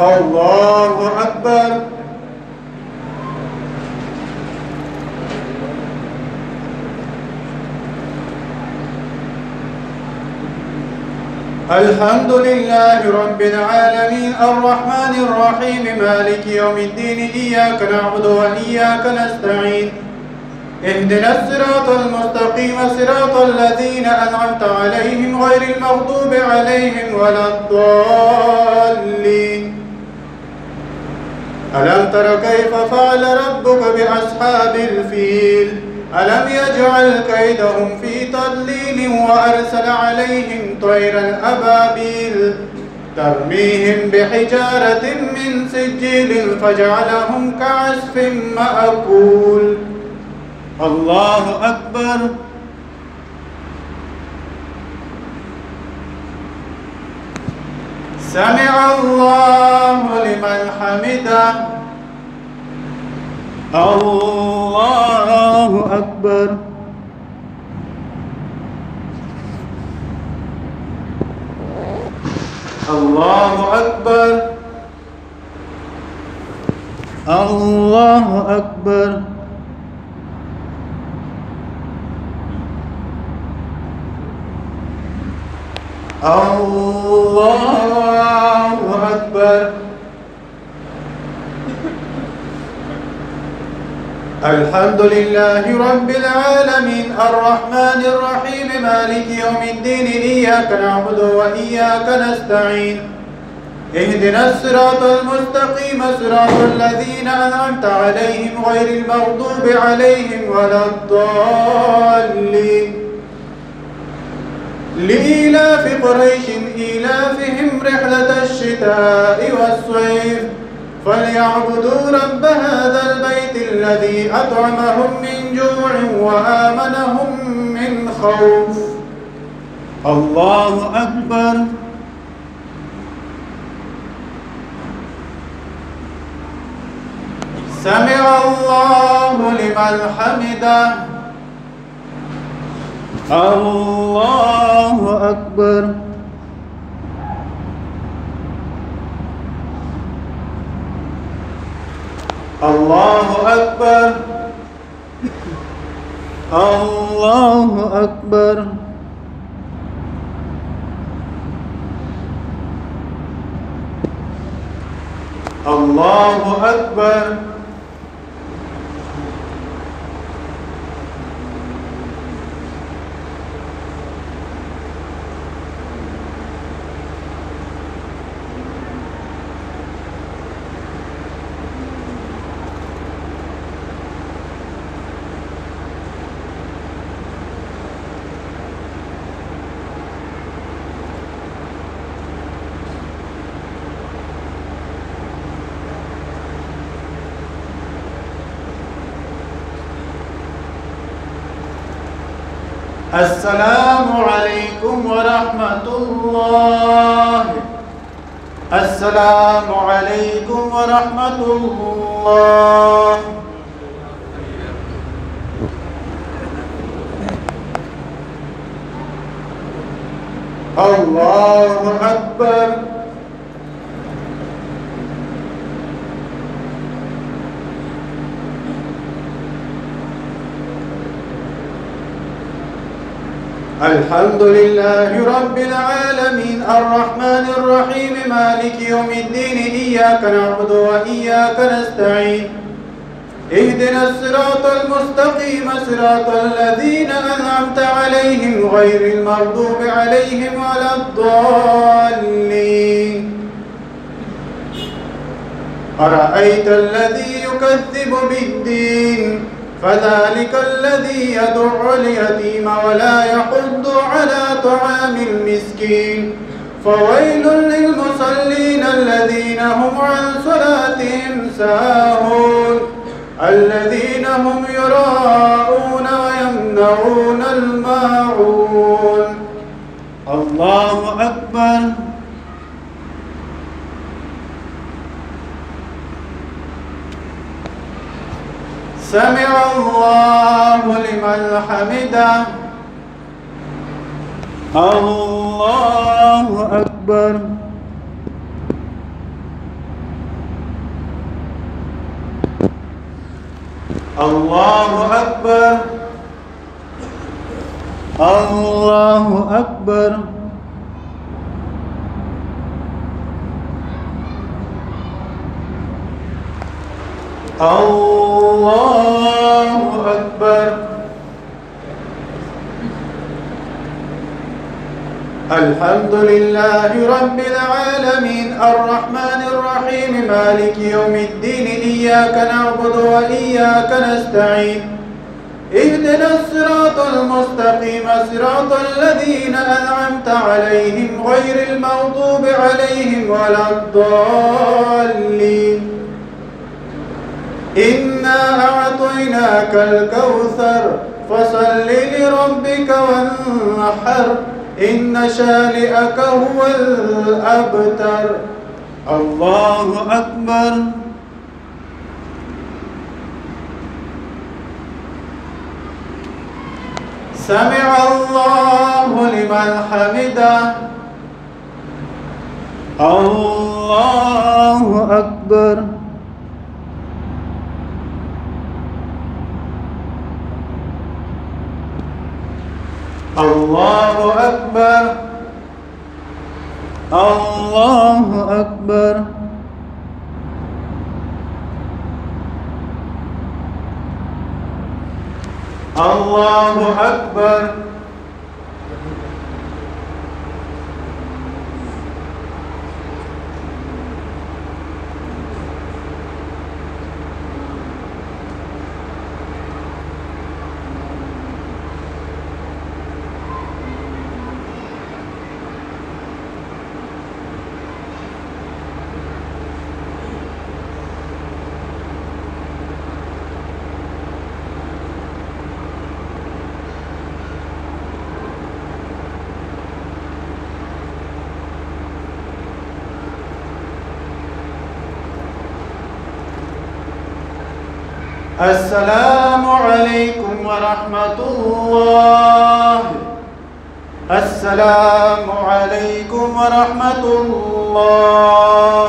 الله أكبر. الحمد لله رب العالمين الرحمن الرحيم مالك يوم الدين إياك نعبد وإياك نستعين اهدنا الصراط المستقيم صراط الذين أنعمت عليهم غير المغضوب عليهم ولا الضالين. ألم تر كيف فعل ربك بأصحاب الفيل ألم يجعل كيدهم في تضليل وأرسل عليهم طيرا أبابيل ترميهم بحجارة من سجيل فجعلهم كعصف مأكول. الله أكبر. سمع الله لمن حمده. الله أكبر. الله أكبر. الله أكبر. الله أكبر. الحمد لله رب العالمين الرحمن الرحيم مالك يوم الدين إياك نعبد وإياك نستعين اهدنا الصراط المستقيم صراط الذين أنعمت عليهم غير المغضوب عليهم ولا الضالين. لإيلاف قريش إيلافهم رحلة الشتاء والصيف فليعبدوا رب هذا البيت الذي أطعمهم من جوع وآمنهم من خوف. الله أكبر. سمع الله لمن حمده. الله أكبر. الله أكبر. الله أكبر. الله أكبر. السلام عليكم ورحمة الله. السلام عليكم ورحمة الله. الله أكبر. الحمد لله رب العالمين الرحمن الرحيم مالك يوم الدين إياك نعبد وإياك نستعين اهدنا الصراط المستقيم صراط الذين أنعمت عليهم غير المغضوب عليهم ولا الضالين. أرأيت الذي يكذب بالدين فذلك الذي يدع اليتيم ولا يحض على طعام المسكين فويل للمصلين الذين هم عن صلاتهم ساهون الذين هم يراءون ويمنعون الماعون. الله أكبر. سمع الله لمن حمده. الله أكبر. الله أكبر الله أكبر الله أكبر. الحمد لله رب العالمين الرحمن الرحيم مالك يوم الدين إياك نعبد وإياك نستعين اهدنا الصراط المستقيم صراط الذين أنعمت عليهم غير المغضوب عليهم ولا الضالين. إنا أعطيناك الكوثر فصل لربك وانحر إن شانئك هو الأبتر. الله أكبر. سمع الله لمن حمده. الله أكبر. الله أكبر. الله أكبر. الله أكبر. السلام عليكم ورحمة الله. السلام عليكم ورحمة الله.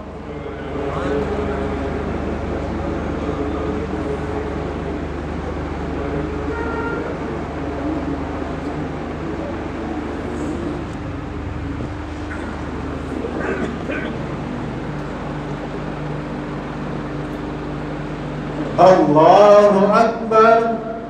الله أكبر.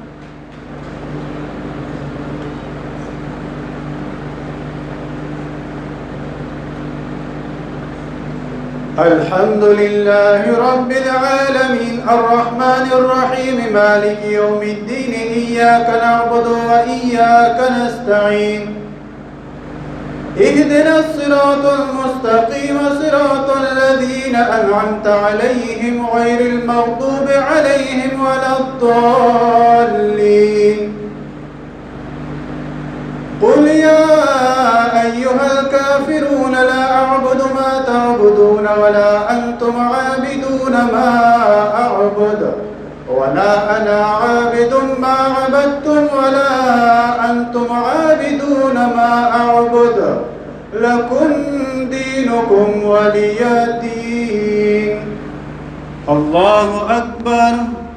الحمد لله رب العالمين الرحمن الرحيم مالك يوم الدين إياك نعبد وإياك نستعين اهدنا الصراط المستقيم صراط الذين أنعمت عليهم غير المغضوب عليهم ولا الضالين. قل يا أيها الكافرون لا أعبد ما تعبدون ولا أنتم عابدون ما أعبد ولا أنا عابد ما عبدتم ولا أنتم عابدون ما أعبد لكم دينكم ولي دين. الله أكبر.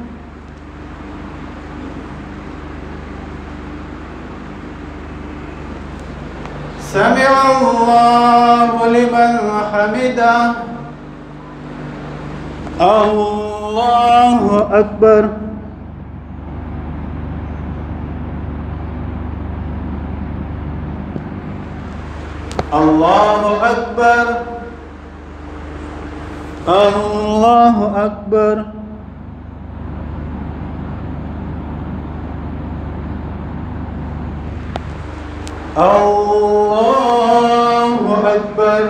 سمع الله لمن حمده. الله أكبر. الله أكبر. الله أكبر. الله أكبر.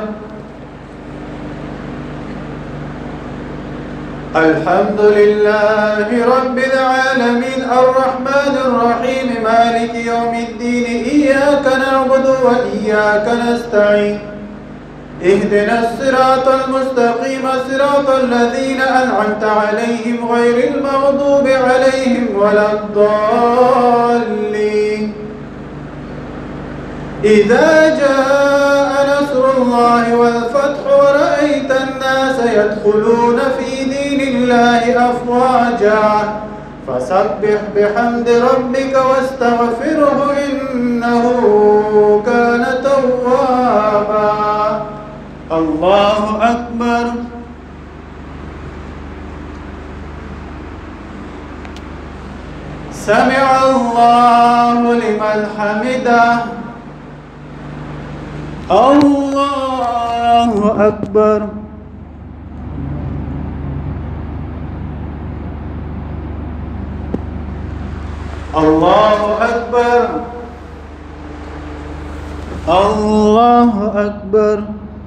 الحمد لله رب العالمين الرحمن الرحيم مالك يوم الدين إياك نعبد وإياك نستعين اهدنا الصراط المستقيم صراط الذين أنعمت عليهم غير المغضوب عليهم ولا الضالين. إذا جاء نصر الله والفتح ورأيت الناس يدخلون في دين الله أفواجا فسبح بحمد ربك واستغفره إنه كان توابا. الله أكبر. سمع الله لمن حمده. الله أكبر. الله أكبر. الله أكبر.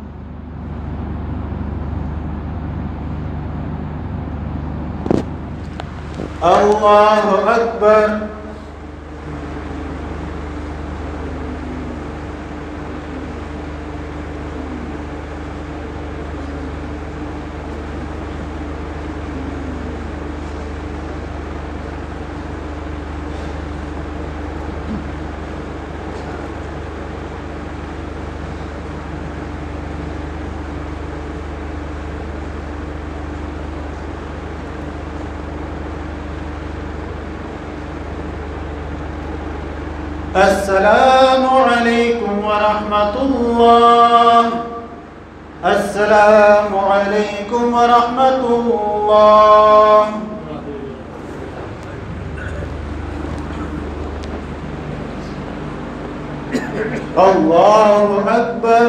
الله أكبر. السلام عليكم ورحمة الله. السلام عليكم ورحمة الله. الله أكبر.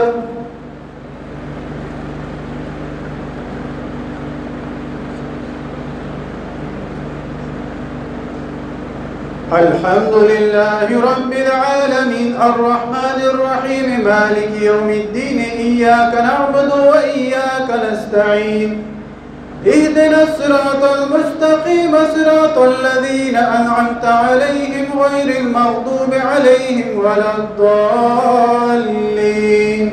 الحمد لله رب العالمين الرحمن الرحيم مالك يوم الدين إياك نعبد وإياك نستعين اهدنا الصراط المستقيم صراط الذين أنعمت عليهم غير المغضوب عليهم ولا الضالين.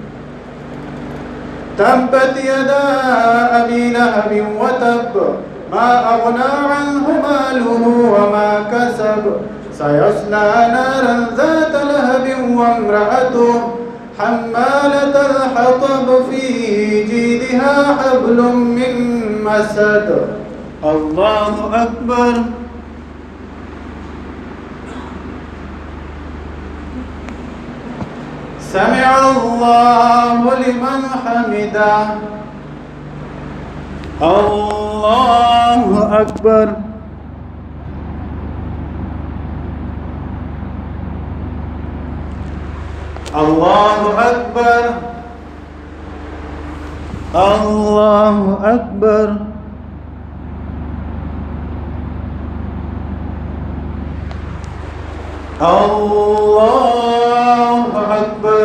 تبت يدا أبي لهب وتب ما أغنى عنه ماله وما كسب سيصلى نارا ذات لهب وامرأته حمالة الحطب في جيدها حبل من مسد. الله أكبر. سمع الله لمن حمده. الله أكبر. الله أكبر. الله أكبر. الله أكبر.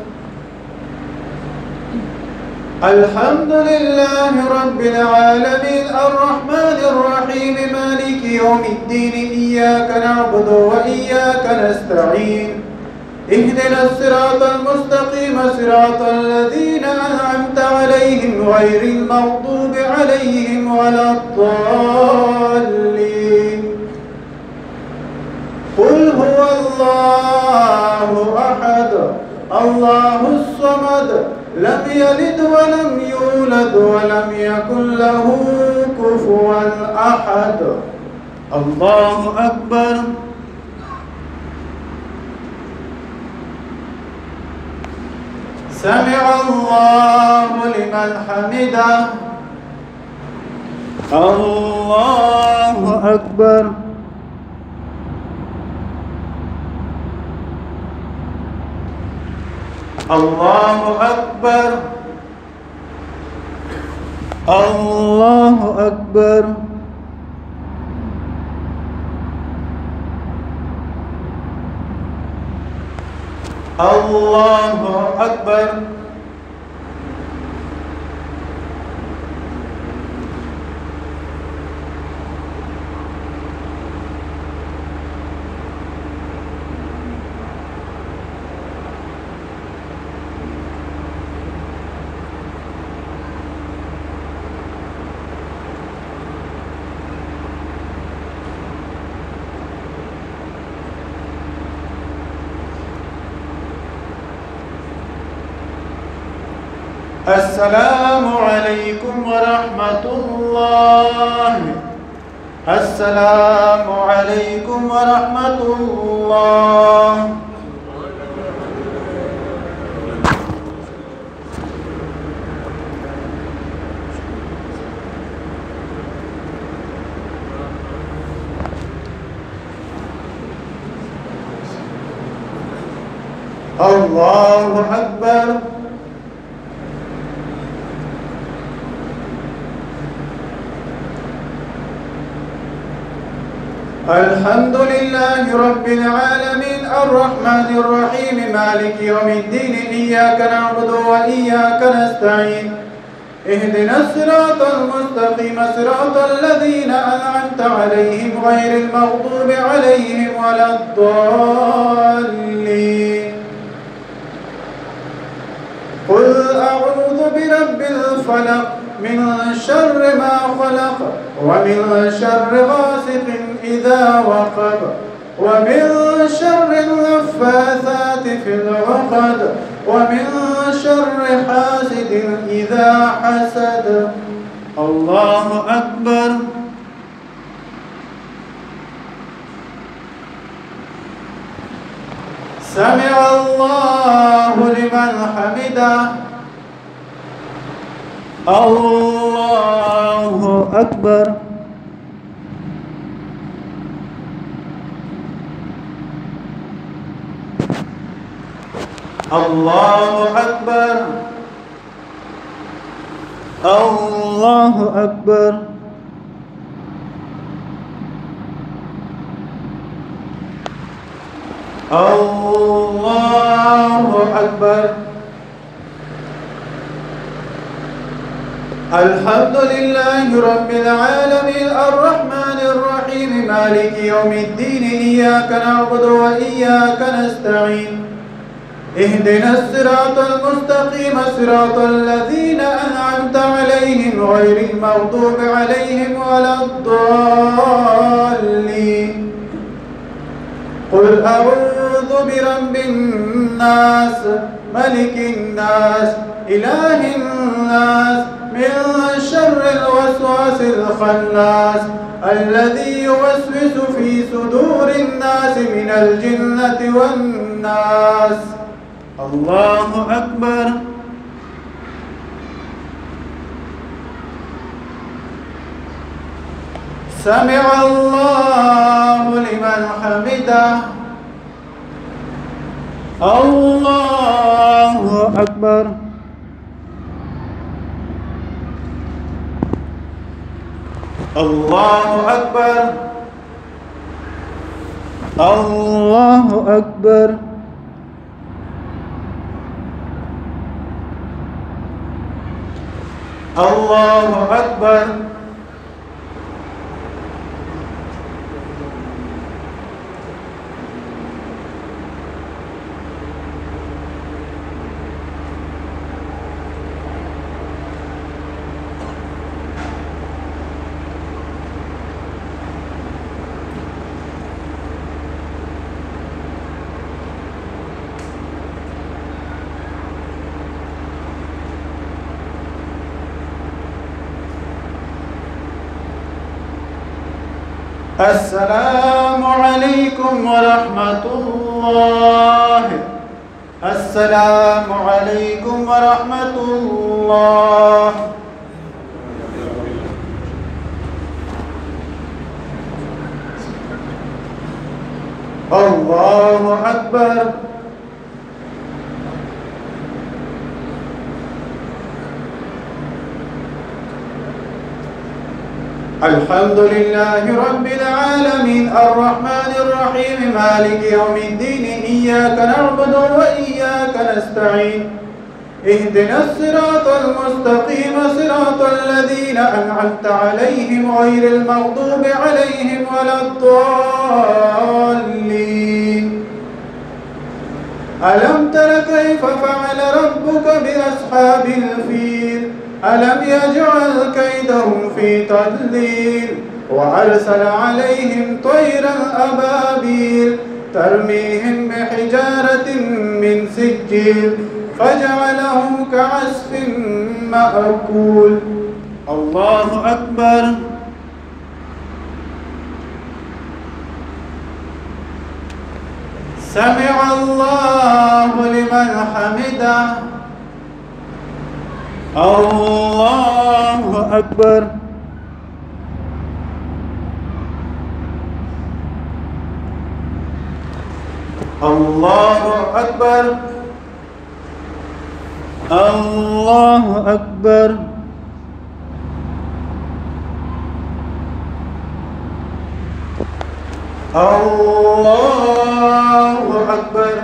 الحمد لله رب العالمين الرحمن الرحيم مالك يوم الدين إياك نعبد وإياك نستعين اهدنا الصراط المستقيم صراط الذين أنعمت عليهم غير المغضوب عليهم ولا الضالين. قل هو الله أحد الله الصمد لم يلد ولم يولد ولم يكن له كفوا أحد. الله أكبر. سمع الله لمن حمده. الله أكبر. الله أكبر. الله أكبر. الله أكبر. السلام عليكم ورحمة الله. السلام عليكم ورحمة الله. الله أكبر. الحمد لله رب العالمين الرحمن الرحيم مالك يوم الدين إياك نعبد وإياك نستعين اهدنا الصراط المستقيم صراط الذين أنعمت عليهم غير المغضوب عليهم ولا الضالين. قل أعوذ برب الفلق من شر ما خلق ومن شر غاسق إذا وقب ومن شر النفاثات في العقد ومن شر حاسد إذا حسد. الله أكبر. سمع الله لمن حمده. الله أكبر. الله أكبر. الله أكبر. الله أكبر. الحمد لله رب العالمين الرحمن الرحيم مالك يوم الدين إياك نعبد وإياك نستعين اهدنا الصراط المستقيم صراط الذين أنعمت عليهم غير المغضوب عليهم ولا الضالين. قل أعوذ برب الناس ملك الناس إله الناس من شر الوسواس الخناس الذي يوسوس في صدور الناس من الجنة والناس. الله أكبر. سمع الله لمن حمده. الله أكبر. الله أكبر. الله أكبر. الله أكبر. السلام عليكم ورحمة الله. السلام عليكم ورحمة الله. الله أكبر. الحمد لله رب العالمين الرحمن الرحيم مالك يوم الدين إياك نعبد وإياك نستعين اهدنا الصراط المستقيم صراط الذين أنعمت عليهم غير المغضوب عليهم ولا الضالين. ألم تر كيف فعل ربك بأصحاب الفيل ألم يجعل كيدهم في تضليل وأرسل عليهم طيرا أبابيل ترميهم بحجارة من سجيل فجعلهم كعصف مأكول. الله أكبر. سمع الله لمن حمده. الله أكبر. الله أكبر. الله أكبر. الله أكبر.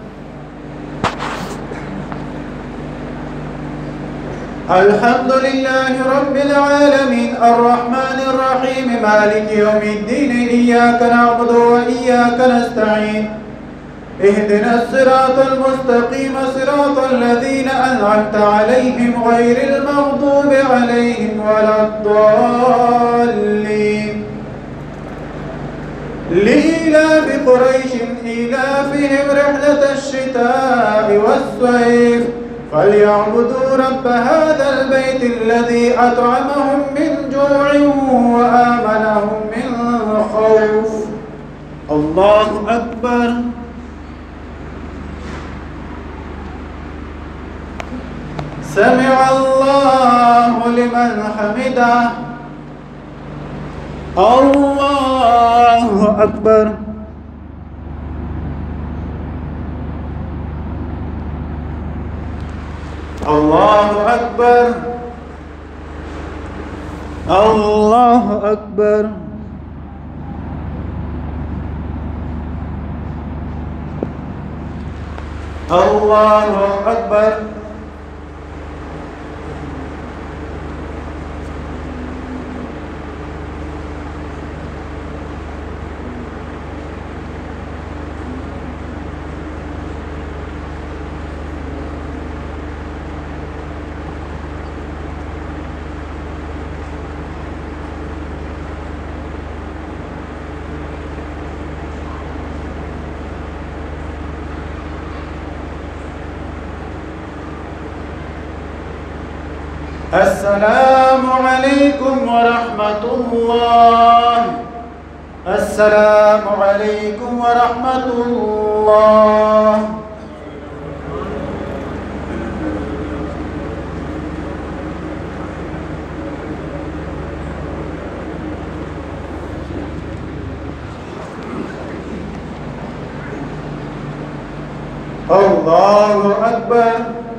الحمد لله رب العالمين الرحمن الرحيم مالك يوم الدين إياك نعبد وإياك نستعين اهدنا الصراط المستقيم صراط الذين أنعمت عليهم غير المغضوب عليهم ولا الضالين. لإيلاف قريش إيلافهم رحلة الشتاء والصيف فليعبدوا رب هذا البيت الذي أطعمهم من جوع وآمنهم من خوف. الله أكبر. سمع الله لمن حمده. الله أكبر. الله أكبر. الله أكبر. الله أكبر. السلام عليكم ورحمة الله. السلام عليكم ورحمة الله. الله أكبر.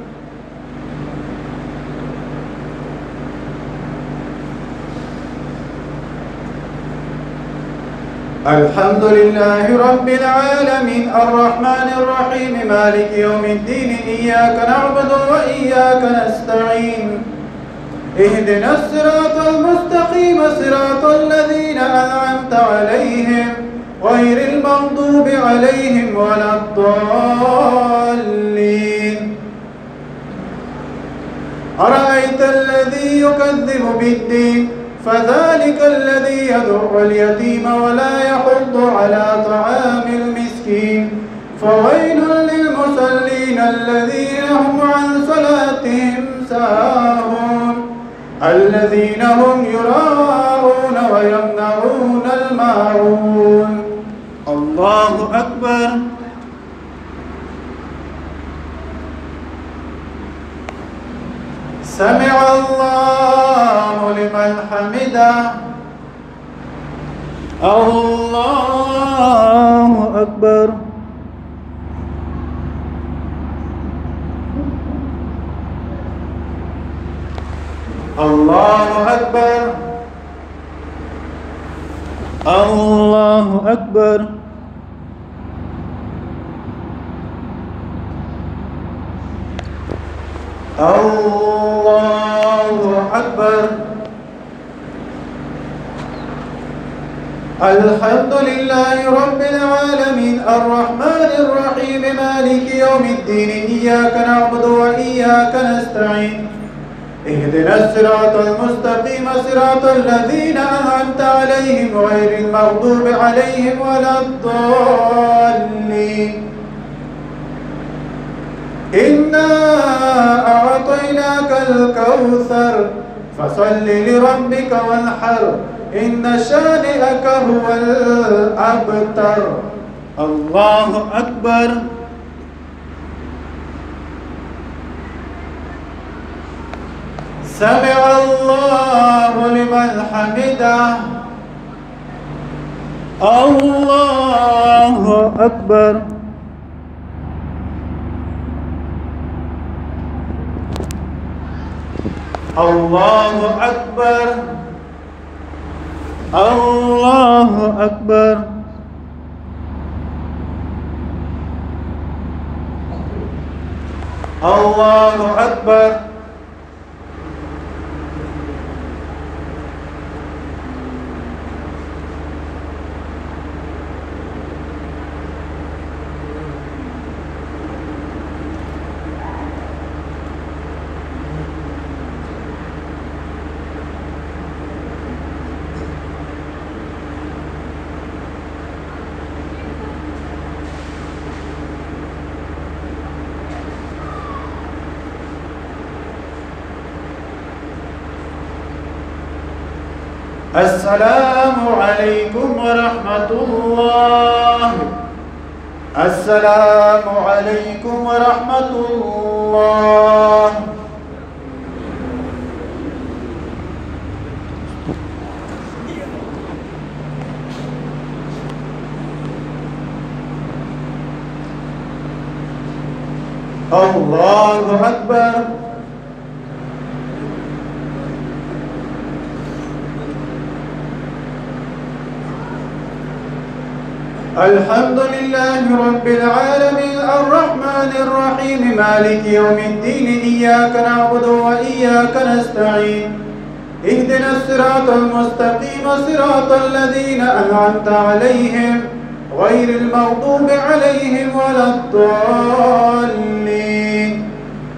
الحمد لله رب العالمين الرحمن الرحيم مالك يوم الدين إياك نعبد وإياك نستعين اهدنا الصراط المستقيم صراط الذين أنعمت عليهم غير المغضوب عليهم ولا الضالين. أرأيت الذي يكذب بالدين فذلك الذي يدع اليتيم ولا يحض على طعام المسكين فويل للمصلين الذين هم عن صلاتهم ساهون الذين هم يراءون ويمنعون الماعون. الله أكبر. سمع الله لمن حمده. الله أكبر. الله أكبر. الله أكبر. الله أكبر. الحمد لله رب العالمين الرحمن الرحيم مالك يوم الدين إياك نعبد وإياك نستعين اهدنا الصراط المستقيم صراط الذين أنعمت عليهم غير المغضوب عليهم ولا الضالين. إنا أعطيناك الكوثر فصل لربك وانحر إن شانئك هو الأبتر. الله أكبر. سمع الله لمن حمده. الله أكبر. الله أكبر. الله أكبر. الله أكبر. السلام عليكم ورحمة الله. السلام عليكم ورحمة الله. الله أكبر. الحمد لله رب العالمين الرحمن الرحيم مالك يوم الدين إياك نعبد وإياك نستعين اهدنا الصراط المستقيم صراط الذين أنعمت عليهم غير المغضوب عليهم ولا الضالين.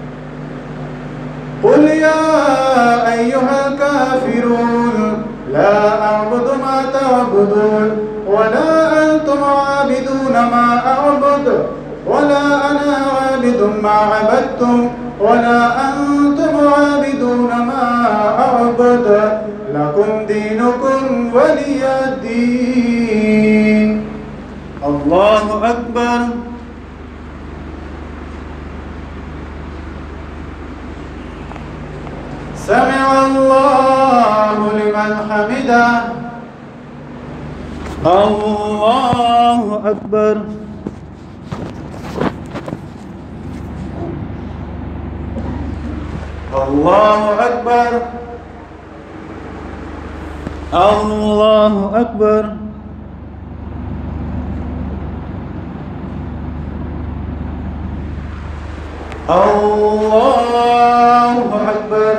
قل يا أيها الكافرون لا أعبد ما تعبدون ولا أنتم عابدون ما أعبد ولا أنا عابد ما عبدتم ولا أنتم عابدون ما أعبد لكم دينكم ولي الدين. الله أكبر. سمع الله لمن حمده. الله أكبر. الله أكبر. الله أكبر. الله أكبر.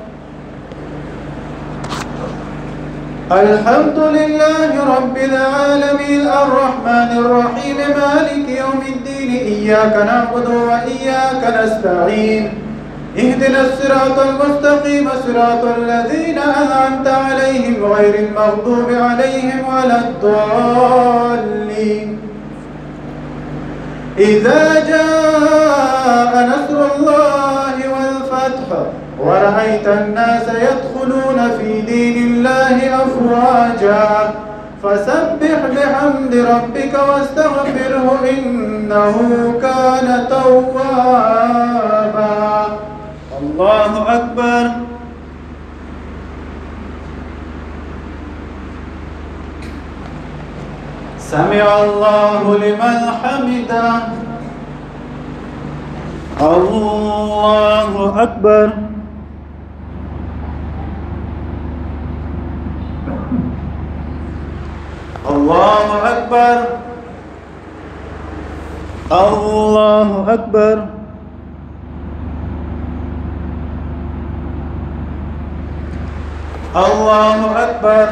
الحمد لله رب العالمين الرحمن الرحيم مالك يوم الدين إياك نعبد وإياك نستعين اهدنا الصراط المستقيم صراط الذين أنعمت عليهم غير المغضوب عليهم ولا الضالين. إذا جاء نصر الله والفتح ورأيت الناس يدخلون في دين الله أفواجا فسبح بحمد ربك واستغفره إنه كان توابا. الله أكبر. سمع الله لمن حمده. الله أكبر. الله أكبر. الله أكبر. الله أكبر.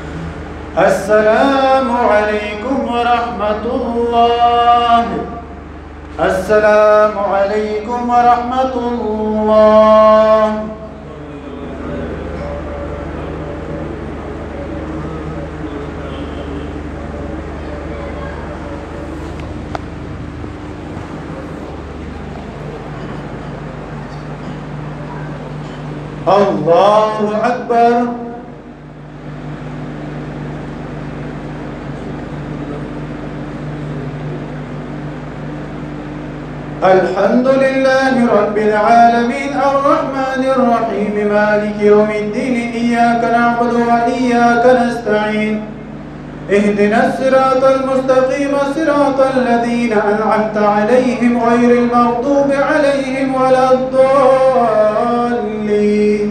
السلام عليكم ورحمة الله. السلام عليكم ورحمة الله. الله أكبر. الحمد لله رب العالمين الرحمن الرحيم مالك يوم الدين إياك نعبد وإياك نستعين اهدنا الصراط المستقيم صراط الذين أنعمت عليهم غير المغضوب عليهم ولا الضالين.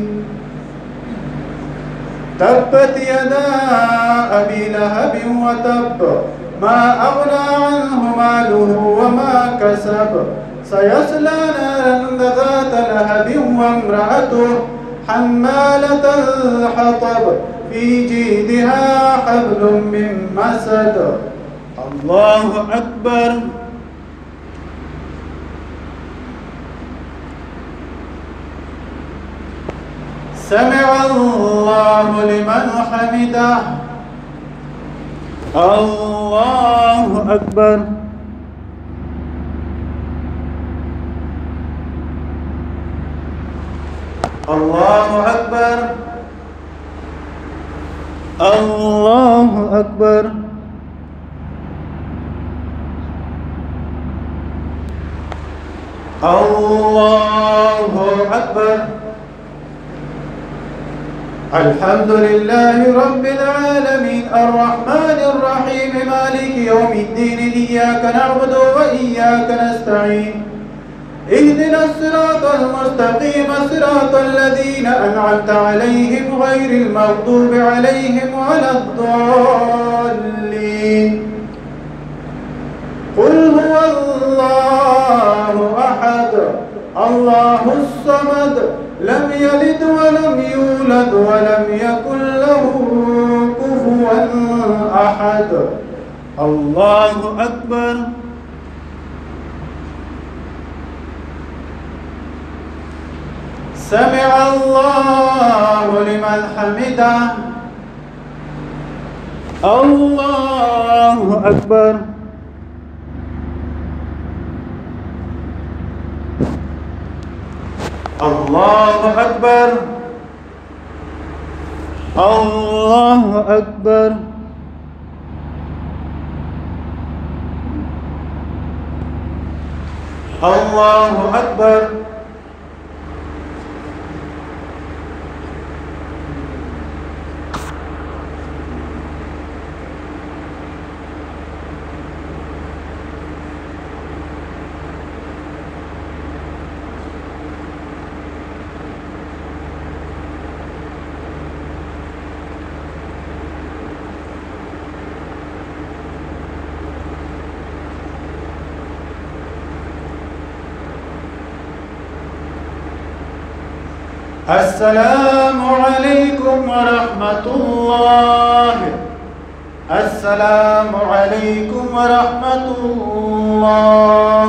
تبت يدا أبي لهب وتب ما أغنى عنه ماله وما كسب سيصلى نارا ذات لهب وامرأته حمالة الحطب في جيدها حبل من مسد. الله أكبر. سمع الله لمن حمده. الله أكبر. الله أكبر. الله أكبر. الله أكبر. الحمد لله رب العالمين الرحمن الرحيم مالك يوم الدين إياك نعبد وإياك نستعين اهدنا الصراط المستقيم صراط الذين أنعمت عليهم غير المغضوب عليهم ولا الضالين. قل هو الله أحد الله الصمد لم يلد ولم يولد ولم يكن له كفوا أحد. الله أكبر. سمع الله لمن حمده. الله أكبر. الله أكبر. الله أكبر. الله أكبر. السلام عليكم ورحمة الله. السلام عليكم ورحمة الله.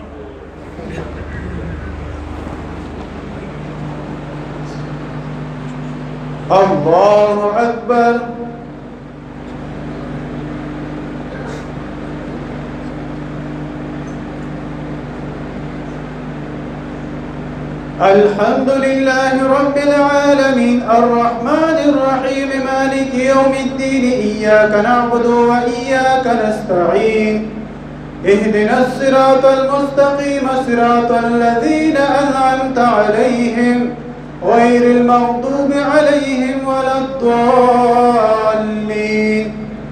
الله أكبر. الحمد لله رب العالمين الرحمن الرحيم مالك يوم الدين إياك نعبد وإياك نستعين اهدنا الصراط المستقيم صراط الذين أنعمت عليهم غير المغضوب عليهم ولا الضالين.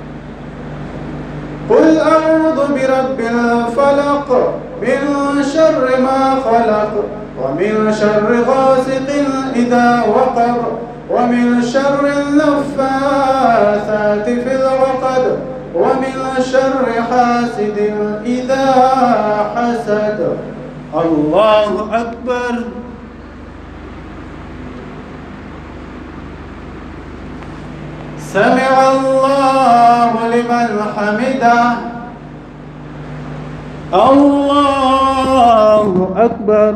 قل أعوذ برب الفلق من شر ما خلق ومن شر غاسق إذا وقب ومن شر النفاثات في العقد ومن شر حاسد إذا حسد. الله أكبر. سمع الله لمن حمده. الله أكبر.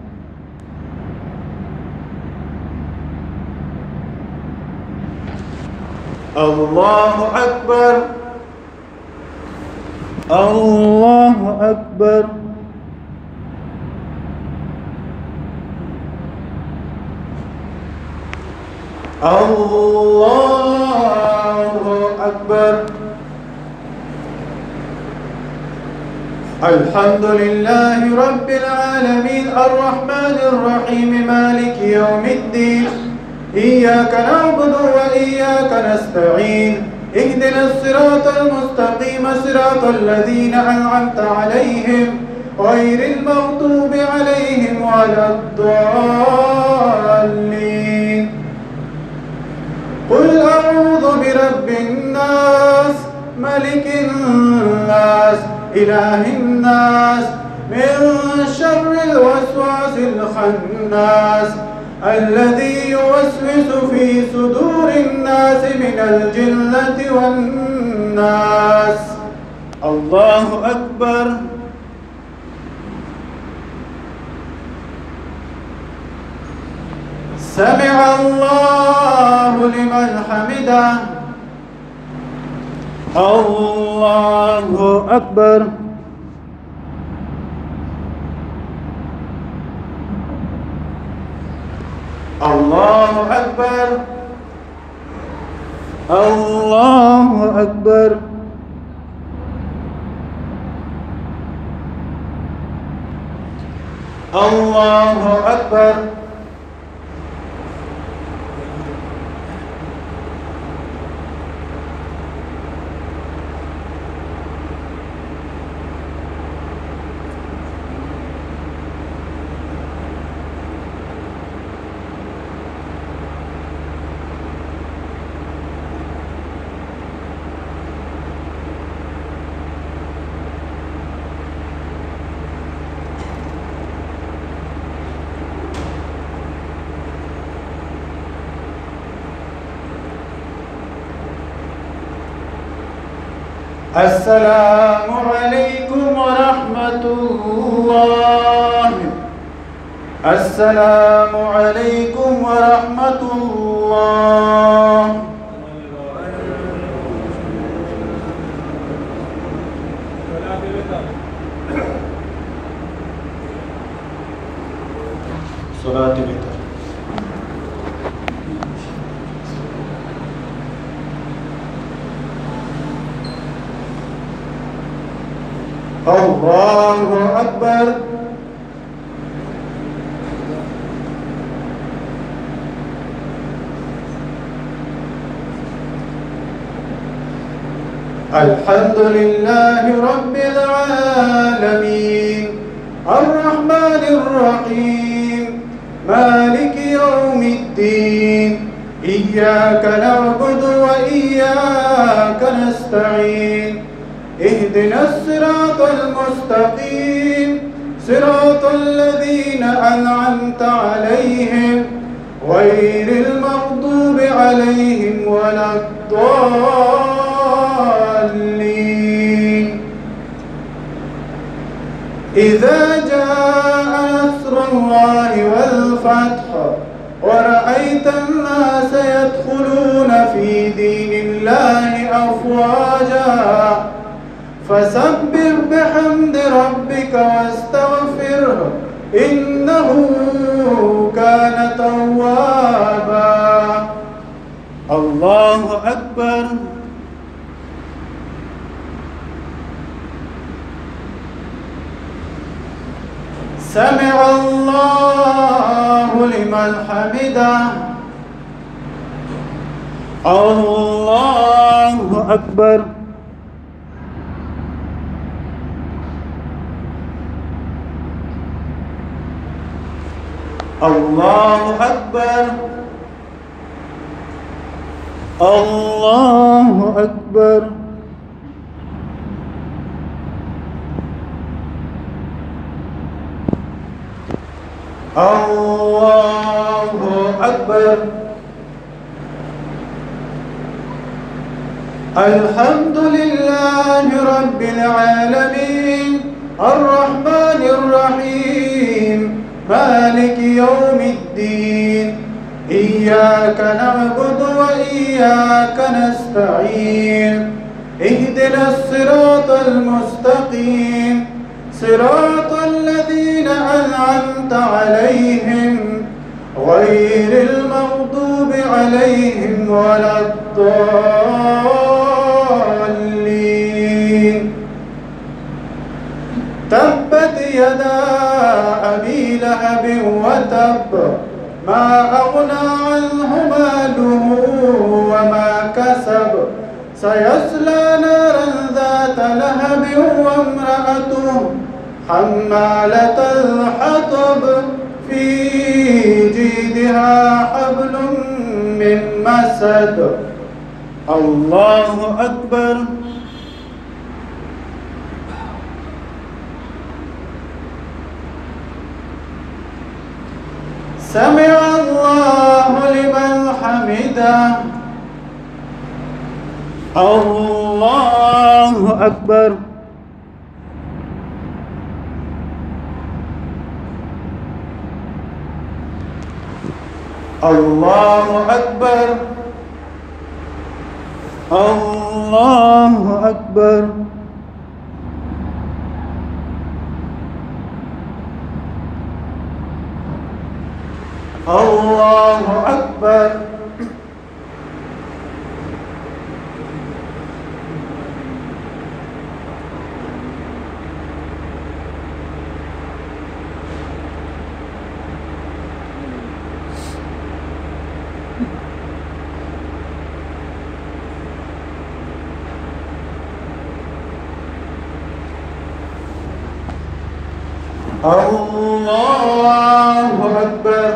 الله أكبر. الله أكبر. الله أكبر. الحمد لله رب العالمين الرحمن الرحيم مالك يوم الدين إياك نعبد وإياك نستعين اهدنا الصراط المستقيم صراط الذين أنعمت عليهم غير المغضوب عليهم ولا الضالين. قل أعوذ برب الناس ملك الناس إله الناس من شر الوسواس الخناس الذي يوسوس في صدور الناس من الجنة والناس. الله أكبر. سمع الله لمن حمده. الله أكبر. الله أكبر. الله أكبر. الله أكبر. السلام عليكم ورحمة الله. السلام عليكم ورحمة الله. صلاة الفجر. الله أكبر. الحمد لله رب العالمين الرحمن الرحيم مالك يوم الدين إياك نعبد وإياك نستعين اهدنا الصراط المستقيم صراط الذين أنعمت عليهم غير المغضوب عليهم ولا الضالين. إذا جاء نصر الله والفتح ورأيت الناس يدخلون في دين الله أفواجا فسبح بحمد ربك واستغفره إنه كان توابا. الله أكبر. سمع الله لمن حمده. الله أكبر. الله أكبر. الله أكبر. الله أكبر. الحمد لله رب العالمين الرحمن الرحيم مالك يوم الدين إياك نعبد وإياك نستعين اهدنا الصراط المستقيم صراط الذين أنعمت عليهم غير المغضوب عليهم ولا الضالين تبت يدا أبي لهب وتب ما أغنى عنه ماله وما كسب سيصلى نارا ذات لهب وامرأته حمالة الحطب في جيدها حبل من مسد الله أكبر سمع الله لمن حمده الله أكبر الله أكبر الله أكبر الله أكبر الله أكبر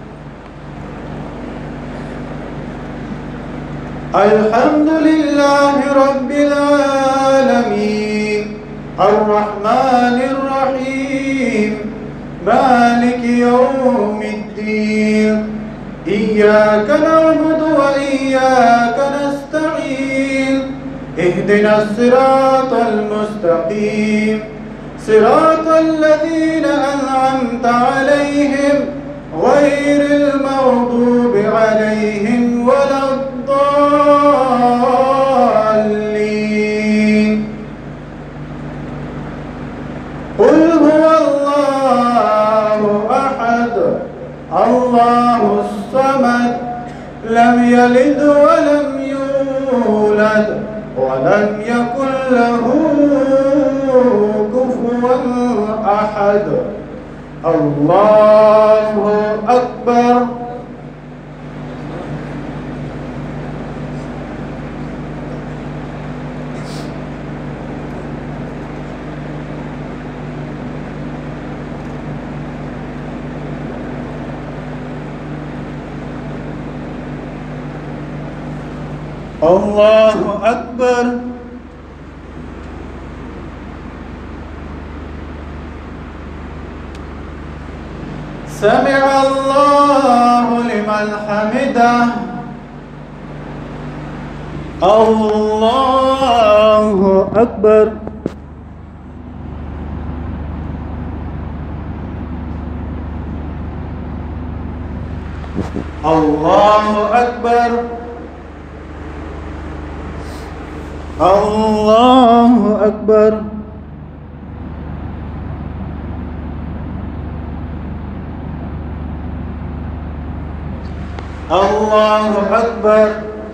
الحمد لله رب العالمين الرحمن الرحيم مالك يوم الدين إياك نعبد وإياك نستعين اهدنا الصراط المستقيم صراط الذين أنعمت عليهم غير المغضوب عليهم ولا الضالين قل هو الله أحد الله الصمد لم يلد ولم يولد ولم يكن له كفوا أحد الله أكبر الله أكبر سمع الله لمن حمده الله أكبر الله أكبر الله أكبر الله أكبر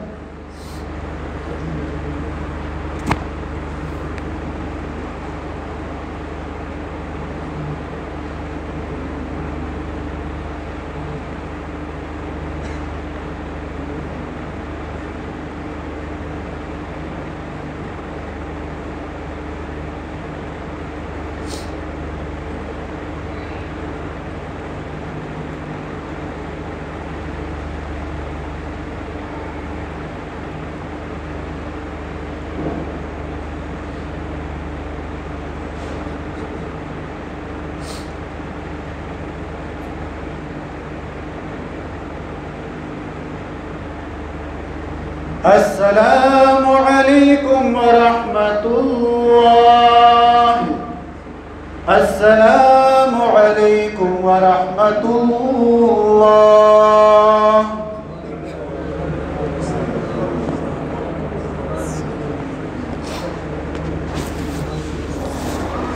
السلام عليكم ورحمة الله. السلام عليكم ورحمة ورحمة الله.